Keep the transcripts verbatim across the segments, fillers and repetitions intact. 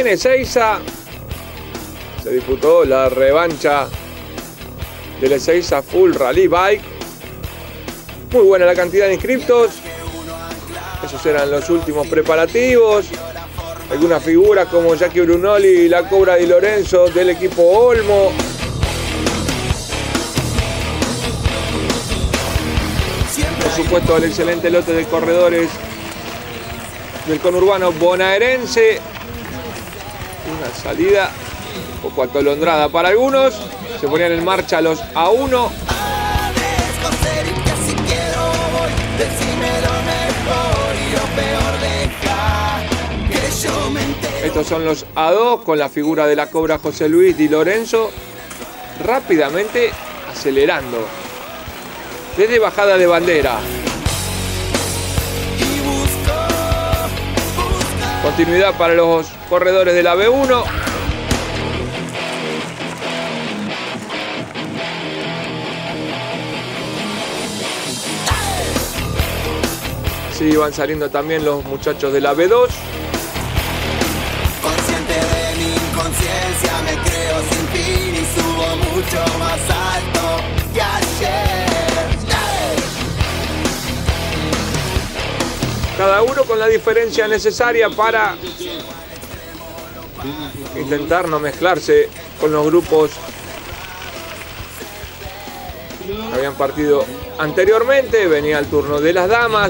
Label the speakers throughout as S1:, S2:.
S1: en Ezeiza se disputó la revancha del Ezeiza Full Rally Bike. Muy buena la cantidad de inscriptos. Esos eran los últimos preparativos. Algunas figuras como Jackie Brunoli y la Cobra Di Lorenzo del equipo Olmo. Por supuesto, el excelente lote de corredores del conurbano bonaerense. Una salida un poco atolondrada para algunos. Se ponían en marcha los A uno. Estos son los A dos con la figura de la Cobra José Luis Di Lorenzo. Rápidamente acelerando. Desde bajada de bandera. Continuidad para los corredores de la B uno. Sí, van saliendo también los muchachos de la B dos.
S2: Consciente de mi inconsciencia, me creo sin fin y subo mucho más alto que ayer.
S1: Cada uno con la diferencia necesaria para intentar no mezclarse con los grupos que habían partido anteriormente. Venía el turno de las damas.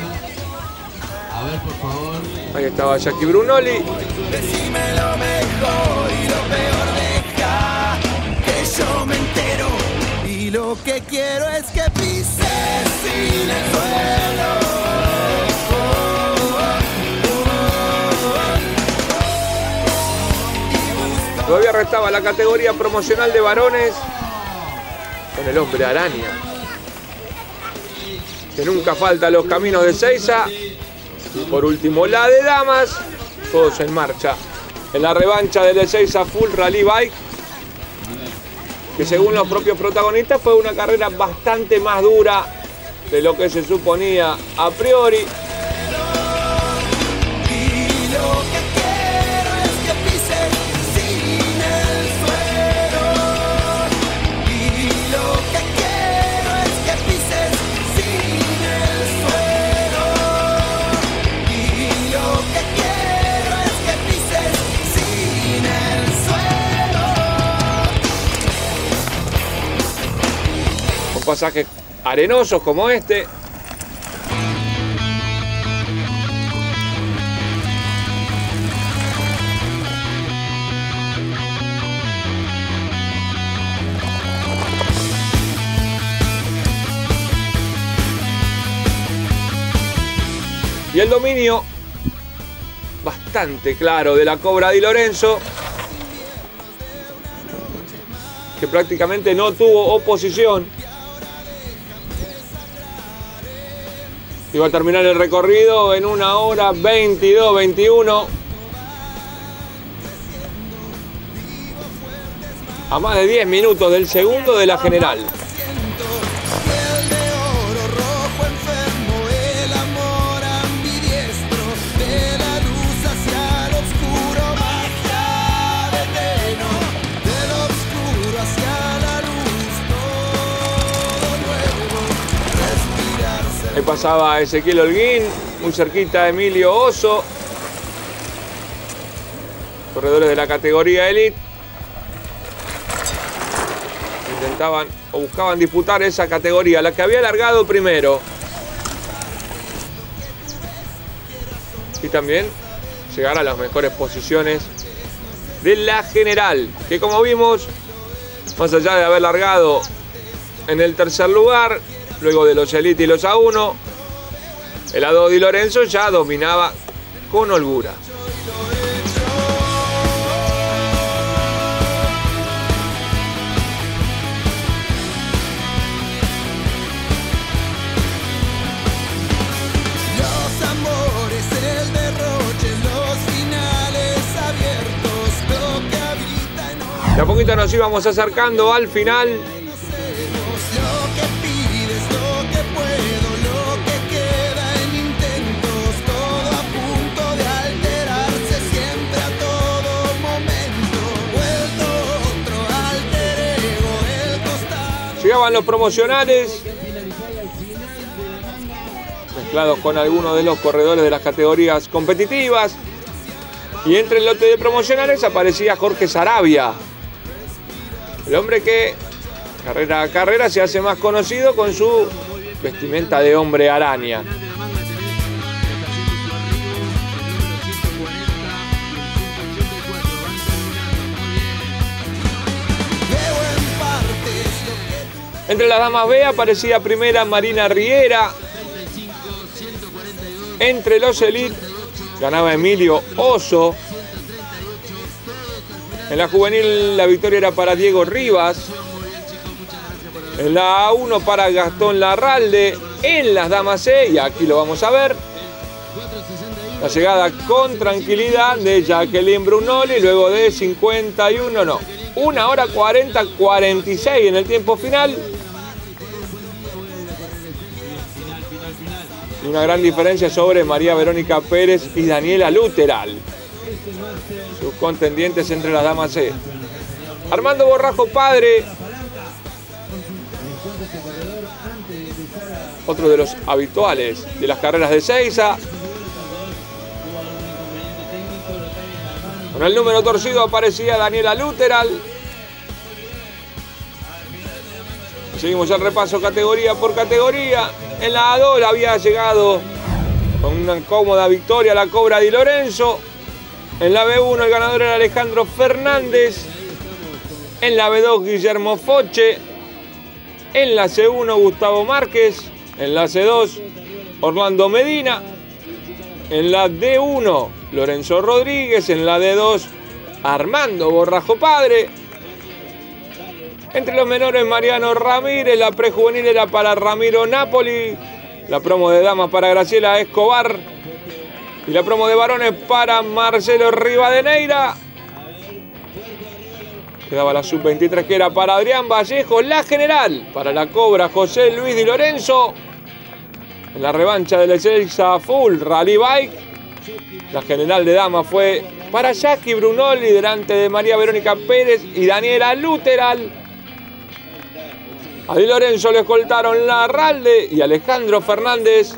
S3: A ver, por favor.
S1: Ahí estaba Jackie Brunoli.
S2: Decime lo mejor y lo peor, deja que yo me entero. Y lo que quiero es que pises sin el suelo.
S1: Todavía restaba la categoría promocional de varones con el hombre araña, que nunca falta los caminos de Ezeiza. Y por último la de damas, todos en marcha en la revancha del Ezeiza Full Rally Bike, que según los propios protagonistas fue una carrera bastante más dura de lo que se suponía a priori. Pasajes arenosos como este. Y el dominio bastante claro de la Cobra Di Lorenzo, que prácticamente no tuvo oposición. Iba a terminar el recorrido en una hora veintidós veintiuno. A más de diez minutos del segundo de la general. Ahí pasaba Ezequiel Holguín, muy cerquita Emilio Oso. Corredores de la categoría Elite. Intentaban o buscaban disputar esa categoría, la que había largado primero. Y también llegar a las mejores posiciones de la general, que como vimos, más allá de haber largado en el tercer lugar, luego de los Elite y los A uno, el A dos Di Lorenzo ya dominaba con holgura.
S2: Los amores, el derroche, los finales abiertos, lo que habita en...
S1: De a poquito nos íbamos acercando al final. Llegaban los promocionales, mezclados con algunos de los corredores de las categorías competitivas. Y entre el lote de promocionales aparecía Jorge Sarabia, el hombre que carrera a carrera se hace más conocido con su vestimenta de hombre araña. Entre las damas B aparecía primera Marina Riera. Entre los Elite ganaba Emilio Oso. En la juvenil la victoria era para Diego Rivas. En la A uno para Gastón Larralde. En las damas C, y aquí lo vamos a ver, la llegada con tranquilidad de Jacqueline Brunoli luego de cincuenta y uno, no, una hora cuarenta, cuarenta y seis en el tiempo final. Y una gran diferencia sobre María Verónica Pérez y Daniela Luteral, sus contendientes entre las damas C. Armando Borrajo padre, otro de los habituales de las carreras de Seiza. Con el número torcido aparecía Daniela Luteral. Seguimos el repaso categoría por categoría. En la A dos había llegado con una cómoda victoria la Cobra Di Lorenzo. En la B uno el ganador era Alejandro Fernández. En la B dos Guillermo Foche. En la C uno Gustavo Márquez. En la C dos Orlando Medina. En la D uno Lorenzo Rodríguez. En la D dos Armando Borrajo padre. Entre los menores Mariano Ramírez. La prejuvenil era para Ramiro Napoli. La promo de damas para Graciela Escobar. Y la promo de varones para Marcelo Rivadeneira. Quedaba la sub veintitrés que era para Adrián Vallejo. La general para la Cobra José Luis Di Lorenzo. En la revancha del Seiza Full Rally Bike, la general de damas fue para Jackie Brunoli delante de María Verónica Pérez y Daniela Luteral. A Di Lorenzo le escoltaron Larralde y Alejandro Fernández.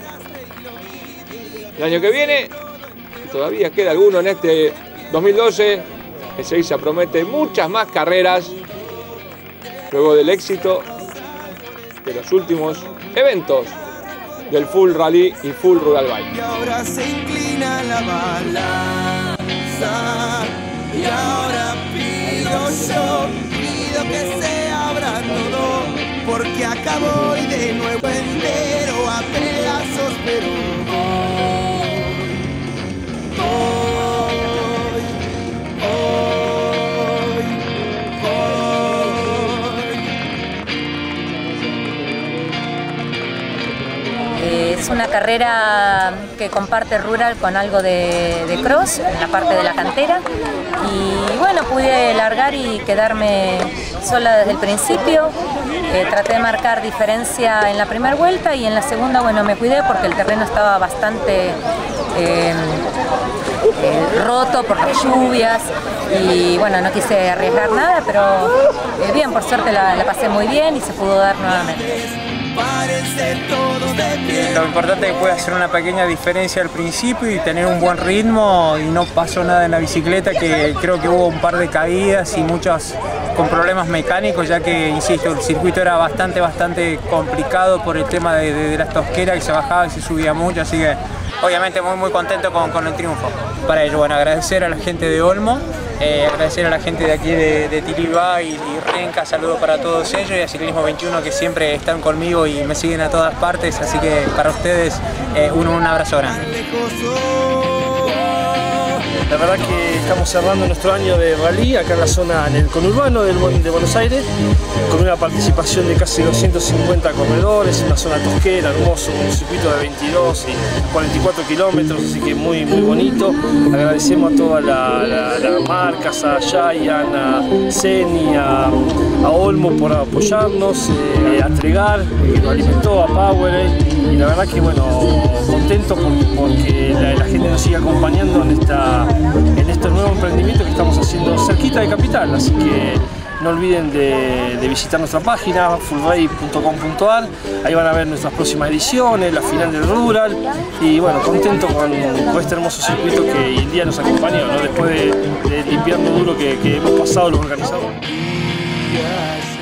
S1: El año que viene, todavía queda alguno en este dos mil doce, el Seiza promete muchas más carreras luego del éxito de los últimos eventos del Full Rally y Full Rural Bike.
S2: Y ahora se inclina la balanza. Y ahora pido yo, pido que se abra todo, porque acabo y de nuevo entero a pedazos, pero hoy, hoy, hoy, hoy.
S4: Es una carrera que comparte rural con algo de, de cross en la parte de la cantera, y bueno, pude largar y quedarme sola desde el principio. Eh, traté de marcar diferencia en la primera vuelta y en la segunda, bueno, me cuidé porque el terreno estaba bastante eh, eh, roto por las lluvias y bueno, no quise arriesgar nada, pero eh, bien, por suerte la, la pasé muy bien y se pudo dar nuevamente.
S5: Lo importante es que puede hacer una pequeña diferencia al principio y tener un buen ritmo, y no pasó nada en la bicicleta, que creo que hubo un par de caídas y muchas con problemas mecánicos, ya que, insisto, el circuito era bastante, bastante complicado por el tema de, de, de las tosqueras, que se bajaba y se subía mucho, así que obviamente muy muy contento con, con el triunfo. Para ello, bueno, agradecer a la gente de Olmo, eh, agradecer a la gente de aquí de, de Tilibá y, y Renca, saludos para todos ellos, y a Ciclismo veintiuno, que siempre están conmigo y me siguen a todas partes, así que para ustedes eh, un, un abrazo grande.
S6: La verdad que estamos cerrando nuestro año de rally acá en la zona, en el conurbano del, de Buenos Aires, con una participación de casi doscientos cincuenta corredores, una zona tosquera, hermoso, un circuito de veintidós y cuarenta y cuatro kilómetros, así que muy muy bonito. Agradecemos a todas las la, la marcas, a Giant, a Zeni, a, a Olmo por apoyarnos, eh, a Tregar, que nos alimentó, a Power, y la verdad que bueno, contento porque, porque la, la gente nos sigue acompañando en esta en este nuevo emprendimiento que estamos haciendo cerquita de Capital, así que no olviden de, de visitar nuestra página full rally punto com punto ar, ahí van a ver nuestras próximas ediciones, la final del Rural, y bueno, contento con, con este hermoso circuito que hoy en día nos acompañó, ¿no? Después de, del invierno duro que, que hemos pasado los organizadores.